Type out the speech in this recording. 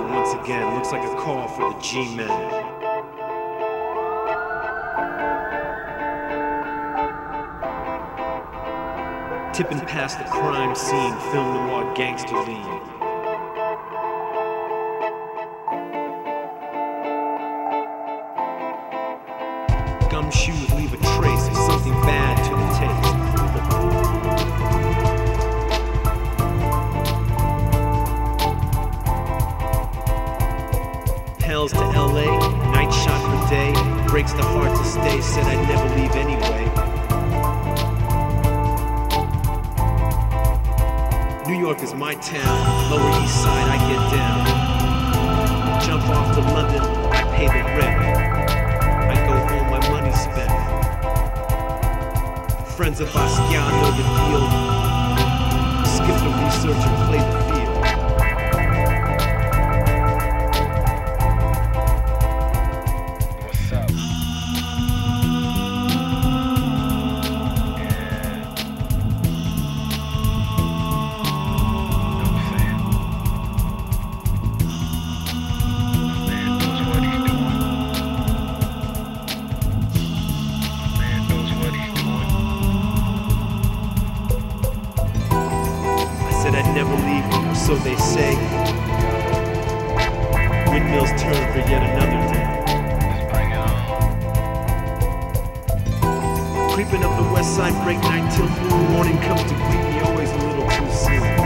once again. Looks like a call for the G-Men. Tipping past the crime scene, film noir gangster lean. Gumshoes leave a trace of something bad to the taste. Hells to LA, night shot per day, breaks the heart to stay, said I'd never leave anyway. New York is my town, Lower East Side I get down. Jump off to London, I pay the rent. I go home, my money's spent. Friends of Basquiat know the deal. Skip the research and play the field. I'd never leave, so they say. Windmills turn for yet another day. Creeping up the west side, break night till noon. Morning comes to greet me, always a little too soon.